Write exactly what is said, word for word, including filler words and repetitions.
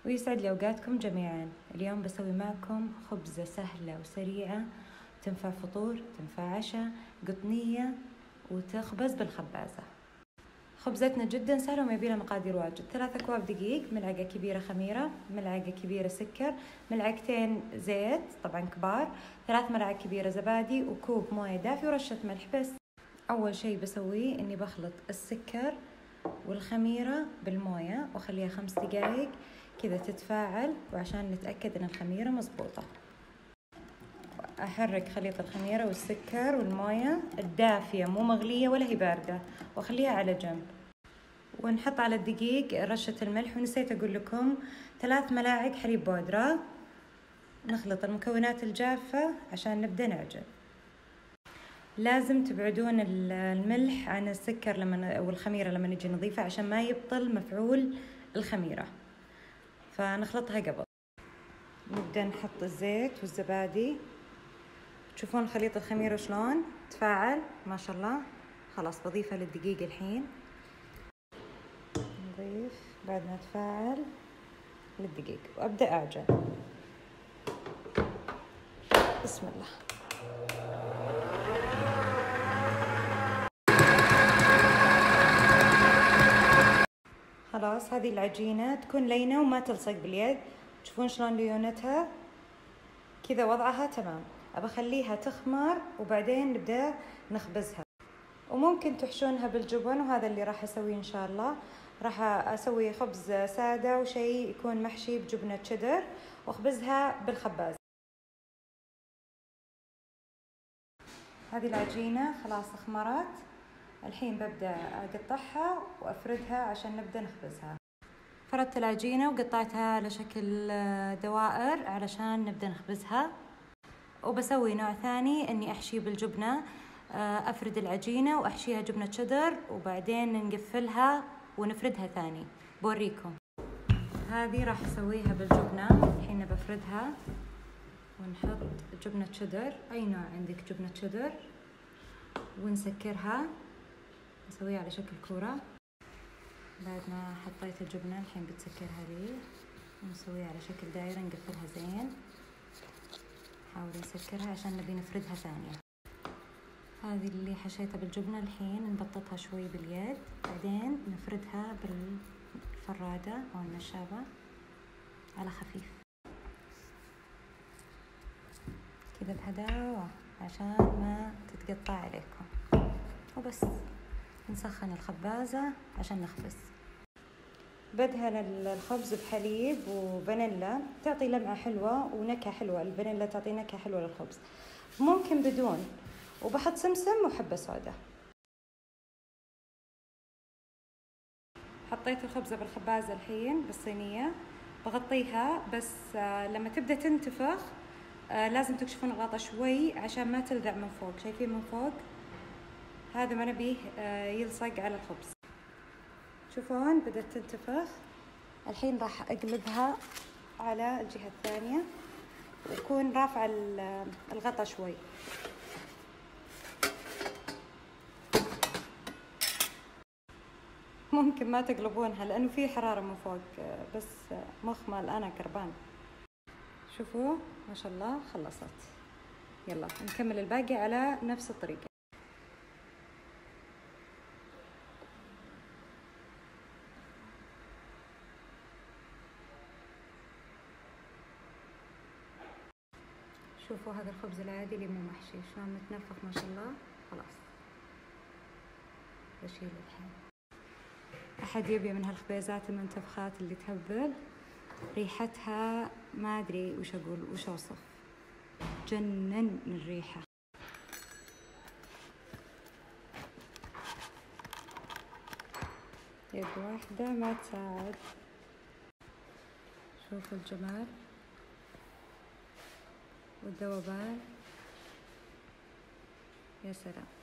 ويسعد لي أوقاتكم جميعا. اليوم بسوي معكم خبزة سهلة وسريعة، تنفع فطور، تنفع عشاء، قطنية، وتخبز بالخبازة. خبزتنا جدا سهلة وما يبيلها مقادير واجد. ثلاث أكواب دقيق، ملعقة كبيرة خميرة، ملعقة كبيرة سكر، ملعقتين زيت طبعا كبار، ثلاث ملعق كبيرة زبادي، وكوب موية دافية ورشة ملح بس. أول شي بسويه إني بخلط السكر والخميرة بالموية وأخليها خمس دقايق كذا تتفاعل، وعشان نتأكد إن الخميرة مضبوطة. أحرك خليط الخميرة والسكر والموية الدافية، مو مغلية ولا هي باردة، وأخليها على جنب. ونحط على الدقيق رشة الملح، ونسيت أقول لكم ثلاث ملاعق حليب بودرة. نخلط المكونات الجافة عشان نبدأ نعجن. لازم تبعدون الملح عن السكر لما والخميرة لما نجي نضيفها، عشان ما يبطل مفعول الخميرة، فنخلطها قبل. نبدأ نحط الزيت والزبادي. تشوفون خليط الخميرة شلون تفاعل ما شاء الله. خلاص بضيفها للدقيق الحين. نضيف بعد ما تفاعل للدقيق وأبدأ أعجن. بسم الله. خلاص هذه العجينة تكون لينة وما تلصق باليد. تشوفون شلون ليونتها كذا، وضعها تمام. أبى أخليها تخمر وبعدين نبدأ نخبزها. وممكن تحشونها بالجبن، وهذا اللي راح أسويه إن شاء الله. راح أسوي خبز سادة وشيء يكون محشي بجبنة شيدر، وأخبزها بالخباز. هذه العجينة خلاص خمرت. الحين ببدأ أقطعها وأفردها عشان نبدأ نخبزها. فردت العجينة وقطعتها على شكل دوائر علشان نبدأ نخبزها. وبسوي نوع ثاني إني أحشي بالجبنة. أفرد العجينة وأحشيها جبنة شيدر، وبعدين نقفلها ونفردها ثاني. بوريكم. هذه راح أسويها بالجبنة. الحين بفردها ونحط جبنة شيدر، أي نوع عندك جبنة شيدر، ونسكرها. نسويها على شكل كورة. بعد ما حطيت الجبنة الحين بتسكرها لي، ونسويها على شكل دائرة، نقفلها زين. نحاول نسكرها عشان نبي نفردها ثانية. هذه اللي حشيتها بالجبنة الحين نبططها شوي باليد، بعدين نفردها بالفرادة أو النشابة على خفيف كذا بهداوة عشان ما تتقطع عليكم. وبس نسخن الخبازة عشان نخبز. بدهن الخبز بحليب وفانيلا، تعطي لمعة حلوة ونكهة حلوة. الفانيلا تعطي نكهة حلوة للخبز. ممكن بدون، وبحط سمسم وحبة صودا. حطيت الخبزة بالخبازة الحين بالصينية. بغطيها بس لما تبدأ تنتفخ لازم تكشفون الغطا شوي عشان ما تلذع من فوق. شايفين من فوق؟ هذا ما نبيه يلصق على الخبز. شوفون بدأت تنتفخ. الحين راح أقلبها على الجهة الثانية، ويكون رافع الغطا شوي. ممكن ما تقلبونها لأنه في حرارة من فوق، بس مخمل أنا كربان. شوفوا ما شاء الله خلصت. يلا نكمل الباقي على نفس الطريقة. شوفوا هذا الخبز العادي اللي مو محشي شلون متنفخ ما شاء الله. خلاص بشيل الحين. أحد يبي من هالخبيزات المنتفخات اللي تهبل؟ ريحتها ما أدري وش أقول وش أوصف، جنن الريحة. يد واحدة ما تساعد. شوفوا الجمال والذوبان، يا سلام.